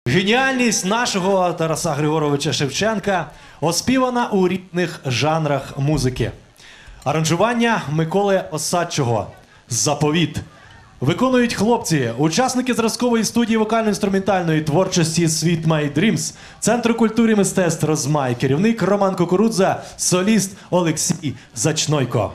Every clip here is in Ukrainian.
Геніальність нашого Тараса Григоровича Шевченка оспівана у різних жанрах музики. Аранжування Миколи Осадчого «Заповіт». Виконують хлопці, учасники зразкової студії вокально-інструментальної творчості «Світ My Dreams», Центру культури і мистецтв «Розмай», керівник Роман Кукурудза, соліст Олексій Зачнойко.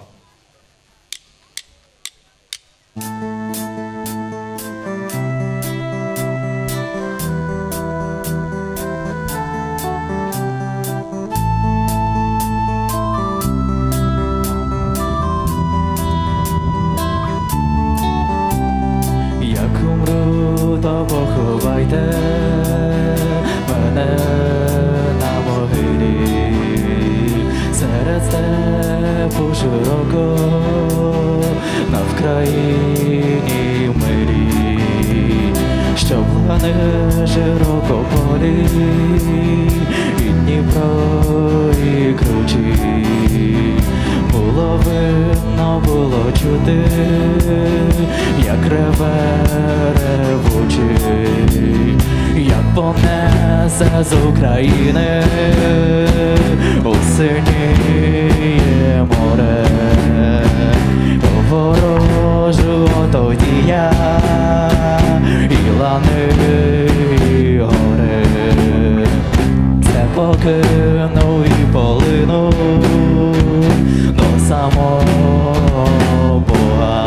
То поховайте мене на могилі серед степу широко на Вкраїні мирі, що плане широко полі і Дніпро, і кручі. Було видно, було чути, як реве ревучий, як понесе з України у синіє море, ворожу тоді я і лани, і гори. Це покину і полину до самого Бога,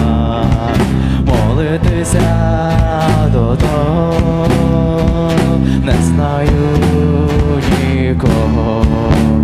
молитися до того не знаю нікого.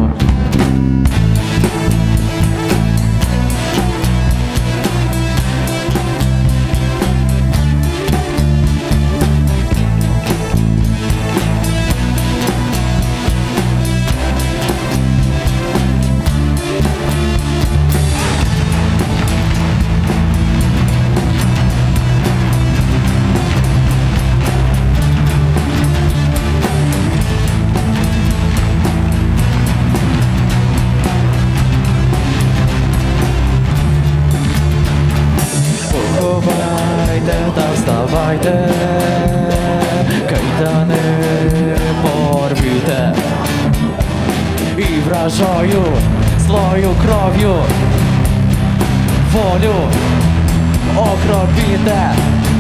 Та вставайте, кайдани порвіте і вражою злою кров'ю волю окропіте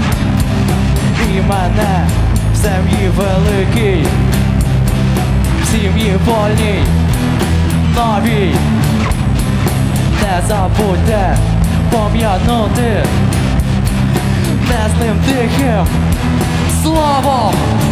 і мене в сім'ї великій, в сім'ї вольній, новій. Не забудьте пом'янути незним тихим словом.